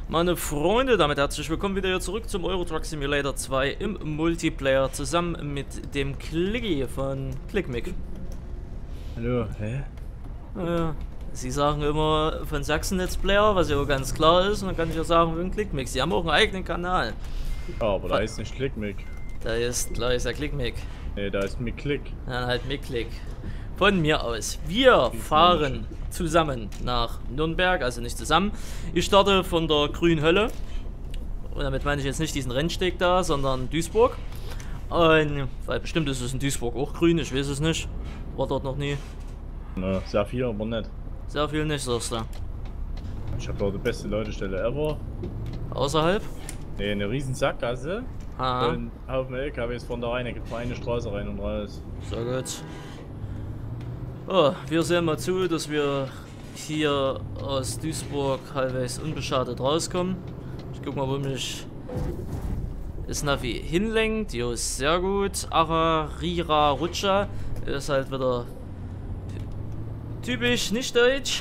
Meine Freunde, damit herzlich willkommen wieder hier zurück zum Euro Truck Simulator 2 im Multiplayer zusammen mit dem Clicky von ClickMick. Hallo, hä? Sie sagen immer von Sachsen Let's Player, was ja auch ganz klar ist, und dann kann ich ja sagen von ClickMick. Sie haben auch einen eigenen Kanal. Ja, aber da ist nicht ClickMick. Da ist, klar ist ja ClickMick. Ne, da ist MiClick. Dann halt MiClick. Von mir aus. Wir fahren zusammen nach Nürnberg, also nicht zusammen. Ich starte von der grünen Hölle. Und damit meine ich jetzt nicht diesen Rennsteg da, sondern Duisburg. Und, weil bestimmt ist es in Duisburg auch grün, ich weiß es nicht. War dort noch nie. Na, sehr viel, aber nicht. Sehr viel nicht, sagst du. Ich habe dort die beste Ladestelle ever. Außerhalb? Ne, eine riesen Sackgasse. Ah. Und Haufen LKWs von da rein, da gibt es eine Straße rein und raus. So gut. Oh, wir sehen mal zu, dass wir hier aus Duisburg halbwegs unbeschadet rauskommen. Ich guck mal, wo mich das Navi hinlenkt. Jo, ist sehr gut. Rira Rutscha ist halt wieder typisch nicht deutsch.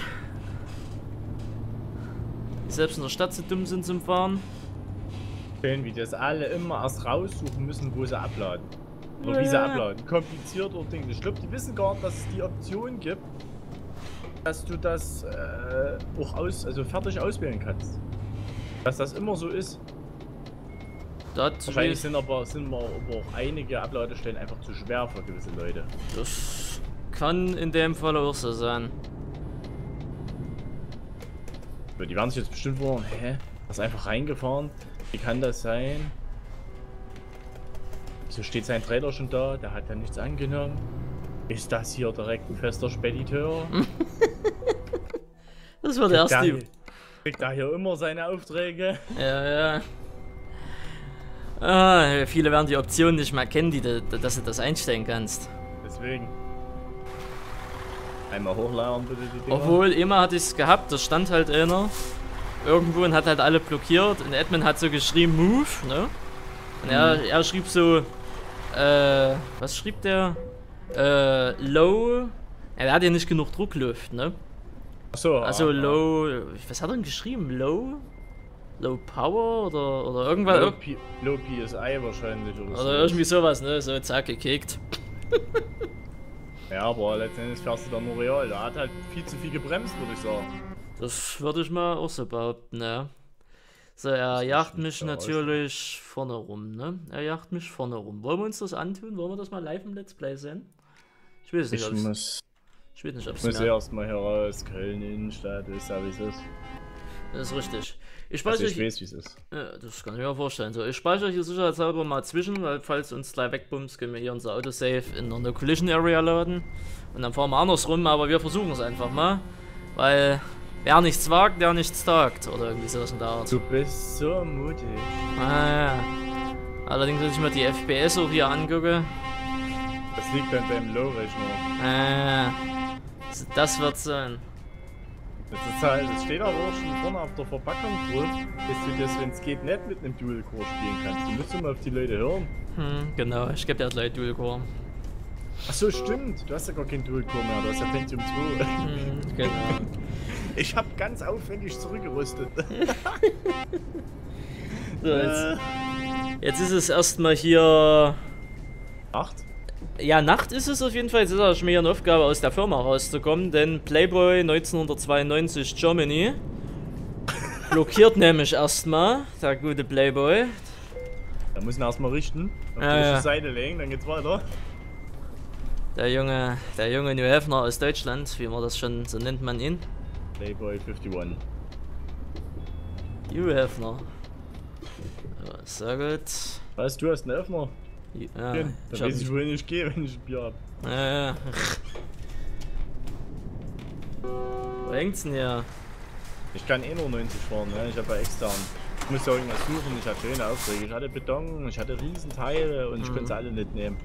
Die selbst in der Stadt zu dumm sind zum Fahren. Schön, wie das alle immer erst raussuchen müssen, wo sie abladen. Oder wie sie abladen. Kompliziert oder Ding. Ich glaube, die wissen gar nicht, dass es die Option gibt, dass du das auch fertig auswählen kannst. Dass das immer so ist. Wahrscheinlich sind aber auch einige Abladestellen einfach zu schwer für gewisse Leute. Das kann in dem Fall auch so sein. Die werden sich jetzt bestimmt wundern, hä? Das ist einfach reingefahren? Wie kann das sein? Wieso steht sein Trailer schon da? Der hat ja nichts angenommen. Ist das hier direkt ein fester Spediteur? Das war der erste. Kriegt da hier immer seine Aufträge? Ja. Ah, viele werden die Option nicht mehr kennen, dass du das einstellen kannst. Deswegen. Einmal hochladen bitte die Dinger. Obwohl, immer hatte ich es gehabt, da stand halt einer irgendwo und hat halt alle blockiert. Und Admin hat so geschrieben, Move, ne? Und er schrieb so, was schrieb der? Low. Er hat ja nicht genug Druckluft, ne? Achso. Also low. Was hat er denn geschrieben? Low Power oder irgendwas? Low PSI wahrscheinlich oder so. Oder irgendwie sowas, ne? So zack gekickt. Ja, aber letztendlich fährst du dann nur real. Der hat halt viel zu viel gebremst, würde ich sagen. Das würde ich mal auch so behaupten, ne? So, er jagt mich natürlich vorne rum, ne? Er jagt mich vorne rum. Wollen wir uns das antun? Wollen wir das mal live im Let's Play sehen? Ich weiß nicht, ob es muss erstmal heraus. Köln Innenstadt ist ja wie es ist. Das ist richtig. Ich weiß, wie es ist. Ja, das kann ich mir vorstellen. So, ich speichere hier sicherheitshalber mal zwischen, weil falls uns gleich wegbumst, können wir hier unser Autosave in einer Collision Area laden. Und dann fahren wir andersrum, aber wir versuchen es einfach mal. Weil wer nichts wagt, der nichts tagt. Oder irgendwie sowas in der Art. Du bist so mutig. Ja. Allerdings, wenn ich mir die FPS auch hier angucke. Das liegt dann beim Low-Rechner. Das wird sein. Das steht aber auch schon vorne auf der Verpackung drauf, dass du das, wenn es geht, nicht mit einem Dual-Core spielen kannst. Du musst immer auf die Leute hören. Genau, ich gebe dir gleich Dual-Core. Achso, stimmt. Du hast ja gar keinen Dual-Core mehr, du hast ja Pentium 2. Genau. Ich hab ganz aufwendig zurückgerüstet. So, jetzt ist es erstmal hier... Nacht? Ja, Nacht ist es auf jeden Fall. Jetzt ist es mir hier eine Aufgabe, aus der Firma rauszukommen, denn Playboy 1992 Germany blockiert nämlich erstmal, der gute Playboy. Da müssen wir erstmal richten, auf die richtige Seite legen, dann geht's weiter. Der junge New Hefner aus Deutschland, wie man das schon, so nennt man ihn. Playboy 51. New Hefner. Ja, sehr gut. Weißt du, hast einen Öffner? Ja, dann weiß ich, wohin ich gehe, wenn ich ein Bier hab. Ja. Wo hängt's denn hier? Ich kann eh nur 90 fahren, ne? Ich habe ja extern. Ich muss ja irgendwas suchen, ich hatte schöne Aufträge. Ich hatte Beton, ich hatte Riesenteile und ich konnte sie alle nicht nehmen.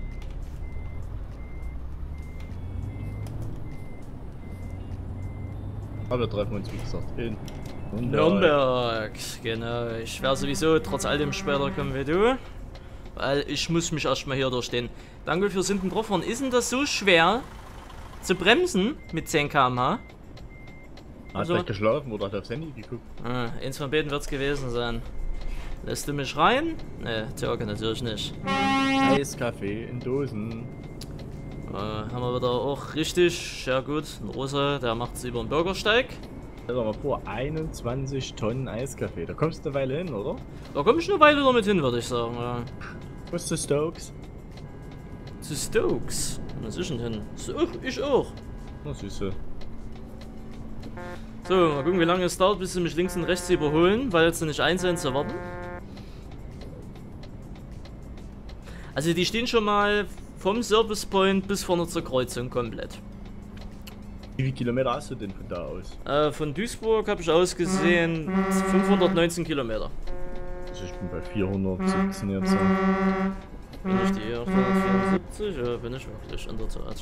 Aber wir treffen uns, wie gesagt, in Nürnberg. Genau. Ich werde sowieso trotz all dem später kommen wie du. Weil ich muss mich erstmal hier durchstehen. Danke fürs hinten drauffahren. Ist denn das so schwer zu bremsen mit 10 km/h? Hat Also, vielleicht geschlafen oder hat aufs Handy geguckt. eins von beiden wird es gewesen sein. Lässt du mich rein? Ne, Türke natürlich nicht. Eiskaffee in Dosen. Haben wir wieder auch richtig, sehr gut. Ein Russe, der macht es über den Bürgersteig. Stell dir mal vor, 21 Tonnen Eiskaffee. Da kommst du eine Weile hin, oder? Da komme ich eine Weile damit hin, würde ich sagen. Ja. Wo ist der Stokes? Zu Stokes. Was ist denn hin? So, ich auch. Na süße. So, mal gucken, wie lange es dauert, bis sie mich links und rechts überholen, weil jetzt nicht einzeln zu warten. Also die stehen schon mal vom Service Point bis vorne zur Kreuzung komplett. Wie viele Kilometer hast du denn von da aus? Von Duisburg habe ich ausgesehen 519 Kilometer. Also ich bin bei 417 jetzt. Bin ich die 474? Ja, bin ich wirklich in der Tat.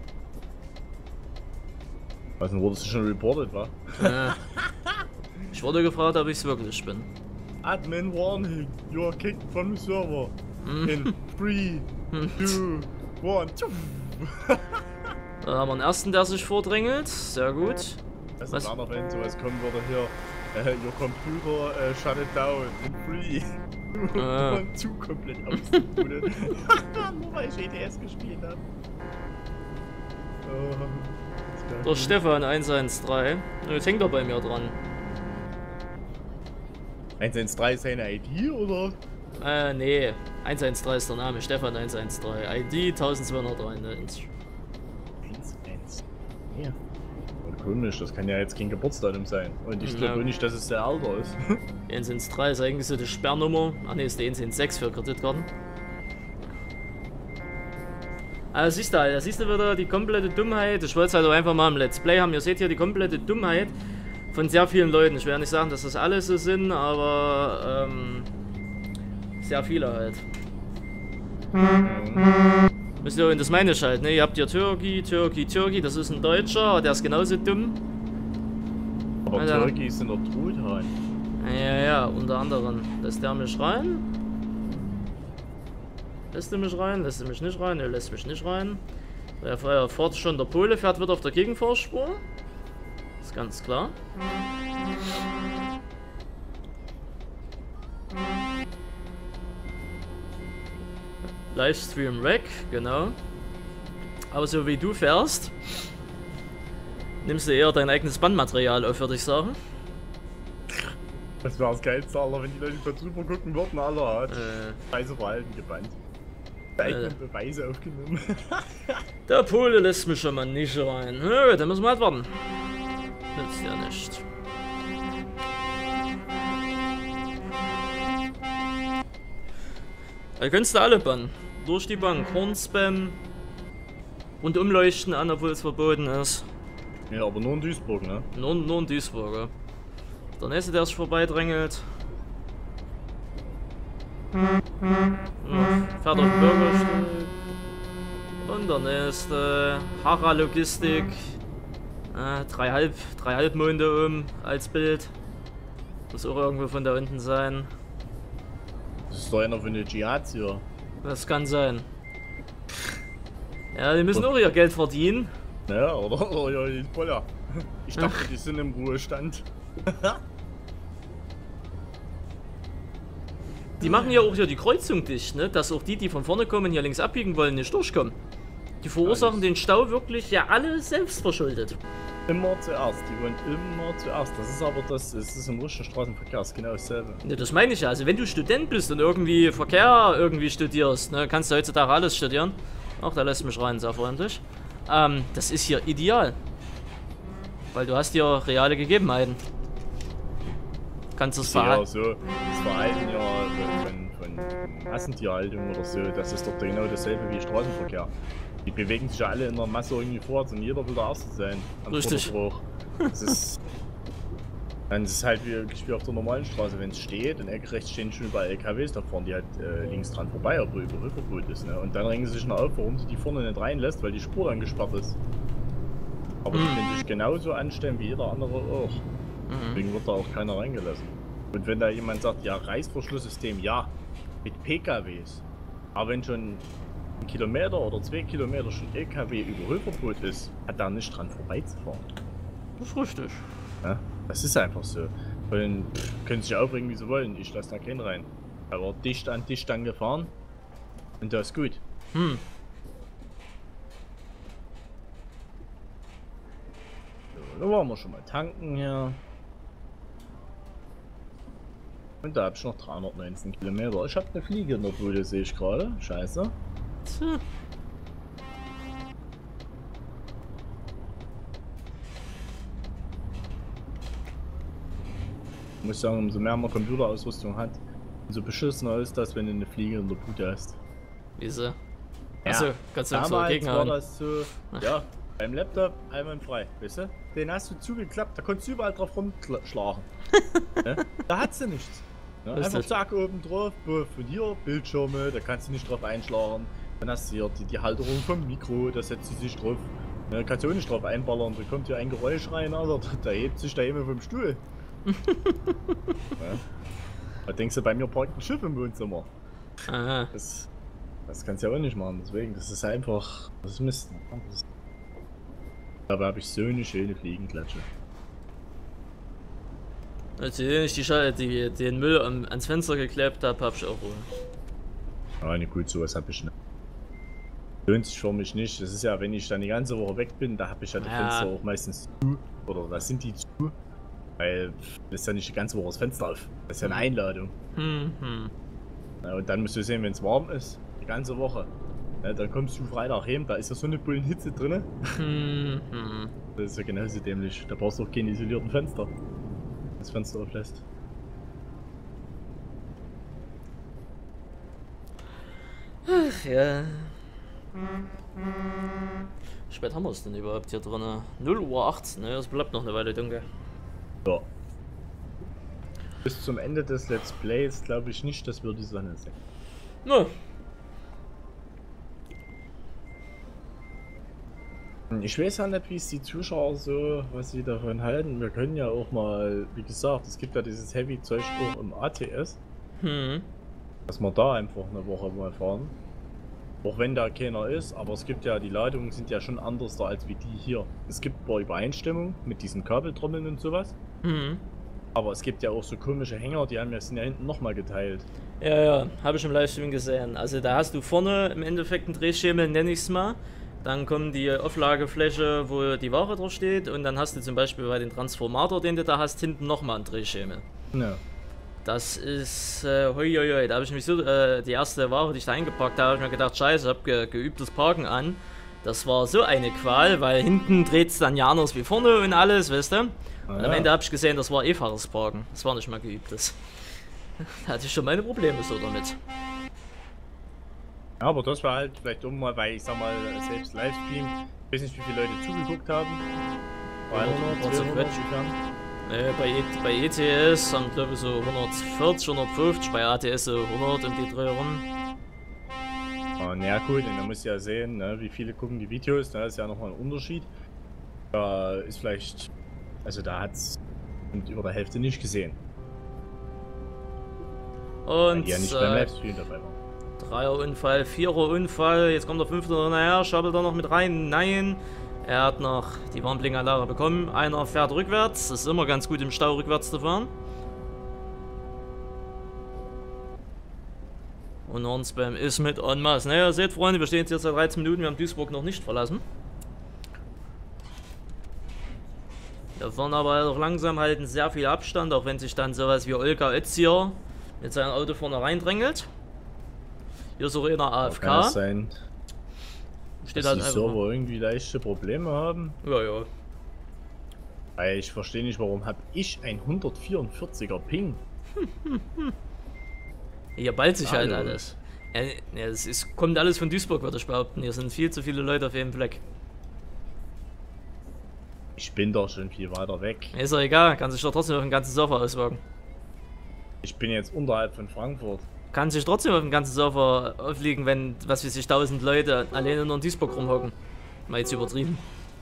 Also wurdest du schon reported, wa? Ich wurde gefragt, ob ich es wirklich bin. Admin warning, you are kicked from the server. In 3, 2, 1. Da haben wir einen ersten, der sich vordrängelt. Sehr gut. Das ist einer, wenn sowas kommen würde hier. Your computer shut it down in 3. 2 komplett ausgebuddelt. Nur weil ich ETS gespielt habe. Der Stefan 113. Jetzt hängt er bei mir dran. 113 ist seine ID oder? Nee. 113 ist der Name. Stefan 113. ID 1293. 113. Ja. Komisch, das kann ja jetzt kein Geburtsdatum sein. Und ich glaube nicht, dass es sehr alter ist. 113 ist eigentlich so die Sperrnummer. Ach ne, ist die 116 für Kreditkarten. Also siehst du wieder die komplette Dummheit. Ich wollte es halt auch einfach mal im Let's Play haben. Ihr seht hier die komplette Dummheit von sehr vielen Leuten. Ich werde nicht sagen, dass das alle so sind, aber sehr viele halt. Wisst ihr, und das meine ich halt, ne? Ihr habt hier Türki, das ist ein Deutscher, aber der ist genauso dumm. Aber Alter. Türki ist in der Truthahn. Ja, unter anderem. Lässt der mich rein? Lässt du mich rein? Lässt du mich nicht rein? Er lässt mich nicht rein. Der fährt schon, der Pole fährt wieder auf der Gegenfahrspur. Ist ganz klar. Livestream weg, genau. Aber so wie du fährst, nimmst du eher dein eigenes Bandmaterial auf, würde ich sagen. Das wäre das Geilste, Alter, wenn die Leute da drüber gucken würden, Alter. Hat Reiseverhalten gebannt. Eigene Beweise aufgenommen. Der Pole lässt mich schon mal nicht rein. Nö, da müssen wir halt warten. Nützt ja nicht. Da könntest du alle bannen. Durch die Bank. Hornspam. Und umleuchten an, obwohl es verboten ist. Ja, aber nur in Duisburg, ne? Nur in Duisburg, ja. Der nächste, der sich vorbeidrängelt. Fährt auf den Bürgersteig. Und der nächste. Hara Logistik. 3,5 Monde um als Bild. Muss auch irgendwo von da unten sein. Das ist doch einer von der Dschihad hier. Das kann sein. Ja, die müssen auch ihr Geld verdienen. Ja, oder ja, die Poller. Ich dachte, die sind im Ruhestand. Die machen ja auch hier die Kreuzung dicht, ne? Dass auch die von vorne kommen, hier links abbiegen wollen, nicht durchkommen. Die verursachen den Stau wirklich ja alle selbst verschuldet. Immer zuerst, die wollen immer zuerst. Das ist aber das ist im russischen Straßenverkehr ist genau dasselbe. Ne, das meine ich ja. Also wenn du Student bist und irgendwie Verkehr irgendwie studierst, ne, kannst du heutzutage alles studieren. Ach, da lässt mich rein, sehr freundlich. Das ist hier ideal. Weil du hast hier reale Gegebenheiten. Kannst du es ja, so das Verhalten ja von Massentierhaltung oder so, das ist doch genau dasselbe wie Straßenverkehr. Die bewegen sich ja alle in der Masse irgendwie fort und jeder will der Erste sein. Richtig. Das ist, dann ist es halt wie auf der normalen Straße, wenn es steht, in Ecke rechts stehen schon überall LKWs, da fahren die halt links dran vorbei, obwohl Überholverbot ist. Ne? Und dann regen sie sich noch auf, warum sie die vorne nicht reinlässt, weil die Spur dann gesperrt ist. Aber die können sich genauso anstellen wie jeder andere auch. Deswegen wird da auch keiner reingelassen. Und wenn da jemand sagt, ja, Reißverschlusssystem, ja, mit PKWs. Aber wenn schon 1 Kilometer oder 2 Kilometer schon LKW Überholverbot ist, hat da nicht dran vorbeizufahren. Das ist richtig. Ja, das ist einfach so. Und können sich aufregen, wie sie wollen. Ich lasse da keinen rein. Er war dicht an dicht dann gefahren. Und das ist gut. Hm. So, da waren wir schon mal tanken hier. Und da habe ich noch 319 Kilometer. Ich habe eine Fliege in der Bude, sehe ich gerade. Scheiße. Tja. Ich muss sagen, umso mehr man Computerausrüstung hat, umso beschissener ist das, wenn du eine Fliege in der Bude hast. Wieso? Achso, kannst du so damals gegenhauen. war das so, ja, beim Laptop einwandfrei, weißt du? Den hast du zugeklappt, da konntest du überall drauf rumschlagen. Ja? Da hat's du nichts. Ja, einfach zack, oben drauf, von hier Bildschirme, da kannst du nicht drauf einschlagen. Dann hast du hier die Halterung vom Mikro, da setzt sie sich drauf. Da kannst du auch nicht drauf einballern, da kommt hier ein Geräusch rein, Alter, da hebt sich da jemand vom Stuhl. Ja. Da denkst du, bei mir parkt ein Schiff im Wohnzimmer. Aha. Das kannst du ja auch nicht machen, deswegen, das ist einfach, das ist Mist. Dabei habe ich so eine schöne Fliegenklatsche. Als ich den Müll ans Fenster geklebt habe, hab ich auch Ruhe. Ja, ne, gut, sowas habe ich nicht. Lohnt sich für mich nicht. Das ist ja, wenn ich dann die ganze Woche weg bin, da habe ich ja die Fenster auch meistens zu. Oder da sind die zu. Weil das ist ja nicht die ganze Woche das Fenster auf. Das ist ja eine Einladung. Ja, und dann musst du sehen, wenn es warm ist, die ganze Woche. Ja, dann kommst du Freitag heim, da ist ja so eine Bullenhitze drin. Das ist ja genauso dämlich. Da brauchst du auch keinen isolierten Fenster. Das Fenster auflässt. Ach ja. Wie spät haben wir es denn überhaupt hier drin? 0:18 Uhr, ne? Es bleibt noch eine Weile dunkel. Ja. Bis zum Ende des Let's Plays glaube ich nicht, dass wir die Sonne sehen. No. Ich weiß ja nicht, wie es die Zuschauer so, was sie davon halten. Wir können ja auch mal, wie gesagt, es gibt ja dieses Heavy-Zeug auch im ATS. Dass wir da einfach eine Woche mal fahren. Auch wenn da keiner ist, aber es gibt ja, die Ladungen sind ja schon anders da als wie die hier. Es gibt ein paar Übereinstimmungen mit diesen Kabeltrommeln und sowas. Aber es gibt ja auch so komische Hänger, die sind ja hinten nochmal geteilt. Ja, habe ich im Livestream gesehen. Also da hast du vorne im Endeffekt einen Drehschemel, nenne ich es mal. Dann kommt die Auflagefläche, wo die Ware drauf steht, und dann hast du zum Beispiel bei dem Transformator, den du da hast, hinten nochmal einen Drehschemel. Ja. Das ist, da habe ich mich so, die erste Ware, die ich da eingepackt habe, habe ich mir gedacht, scheiße, hab geübtes Parken an. Das war so eine Qual, weil hinten dreht es dann ja anders wie vorne und alles, weißt du? Und am Ende habe ich gesehen, das war einfaches Parken, das war nicht mal geübtes. Da hatte ich schon meine Probleme so damit. Ja, aber das war halt vielleicht auch mal, weil ich sag mal, selbst Livestream, ich weiß nicht, wie viele Leute zugeguckt haben. 300, 200, bei ETS haben glaube ich so 140, 150, bei ATS so 100 um die Dreh rum. Na gut, und dann musst du ja sehen, ne, wie viele gucken die Videos, da ist ja nochmal ein Unterschied. Da ist vielleicht, also da hat es über der Hälfte nicht gesehen. Und die ja nicht beim Livestream dabei waren. 3er-Unfall, 4er-Unfall, jetzt kommt der 5. nachher, schabbelt er noch mit rein, nein. Er hat noch die Warnblinkanlage bekommen, einer fährt rückwärts, das ist immer ganz gut im Stau rückwärts zu fahren. Und Hornspam ist mit en masse. Naja, ihr seht Freunde, wir stehen jetzt hier seit 13 Minuten, wir haben Duisburg noch nicht verlassen. Wir fahren aber auch langsam, halten sehr viel Abstand, auch wenn sich dann sowas wie Olga Ötzier mit seinem Auto vorne reindrängelt. Hier ist auch einer AFK. Kann es sein, Steht dass halt die einfach. Server irgendwie leichte Probleme haben? Ja. Weil ich verstehe nicht, warum habe ich ein 144er Ping? Hier ballt sich halt Hallo. alles. Ja, kommt alles von Duisburg, würde ich behaupten. Hier sind viel zu viele Leute auf jedem Fleck. Ich bin doch schon viel weiter weg. Ist doch egal, kann sich doch trotzdem auf den ganzen Server auswirken. Ich bin jetzt unterhalb von Frankfurt. Kann sich trotzdem auf den ganzen Server aufliegen, wenn, was weiß ich, 1000 Leute alleine nur in Duisburg rumhocken. Mal jetzt übertrieben.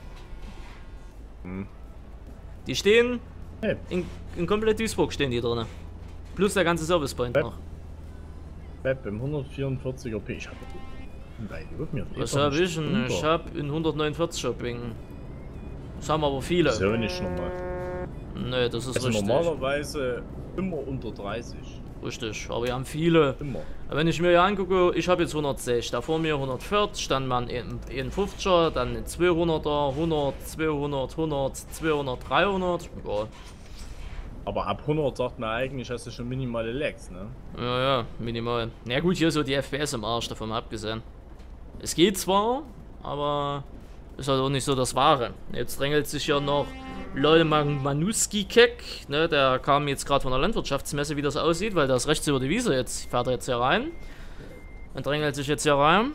Die stehen, Hey. in komplett Duisburg stehen die drin. Plus der ganze Service Point noch. Bleib beim 144er Ping. Ich habe Was habe ich denn? Ich habe in 149er Ping. Das haben aber viele. So nicht nochmal. Nee, das ist Also richtig. normalerweise immer unter 30. Richtig, aber wir haben viele. Immer. Wenn ich mir hier angucke, ich habe jetzt 160, da vor mir 140, dann mal ein 50er, dann ein 200er, 100, 200, 100, 200, 300. Ja. Aber ab 100 sagt man eigentlich, hast du schon minimale Lags, ne? Ja, ja, minimal. Na gut, hier so die FPS im Arsch, davon abgesehen. Es geht zwar, aber ist halt auch nicht so das Wahre. Jetzt drängelt sich ja noch Lol Manuski-Kek, ne, der kam jetzt gerade von der Landwirtschaftsmesse, wie das aussieht, weil das rechts über die Wiese jetzt fährt er jetzt hier rein. Und drängelt sich jetzt hier rein.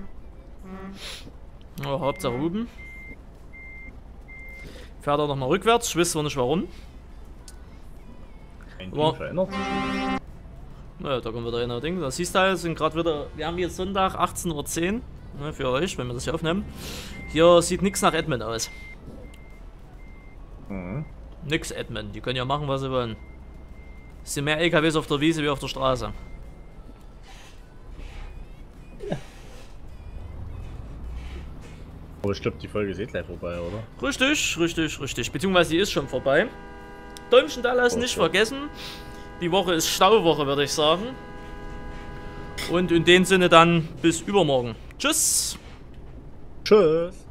Oh, Hauptsache Huben. Fährt er nochmal rückwärts, ich weiß zwar nicht warum. Ein Ding verändert sich. Naja, da kommt wieder ein Ding. Das siehst du halt, sind gerade wieder. Wir haben jetzt Sonntag 18:10 Uhr. Ne, für euch, wenn wir das hier aufnehmen. Hier sieht nichts nach Admin aus. Mhm. Nix Admin, die können ja machen, was sie wollen. Es sind mehr LKWs auf der Wiese wie auf der Straße. Aber ich glaube, die Folge ist eh gleich vorbei, oder? Richtig, richtig, richtig. Beziehungsweise die ist schon vorbei. Däumchen da lassen, nicht vergessen. Die Woche ist Stauwoche, würde ich sagen. Und in dem Sinne dann bis übermorgen. Tschüss. Tschüss.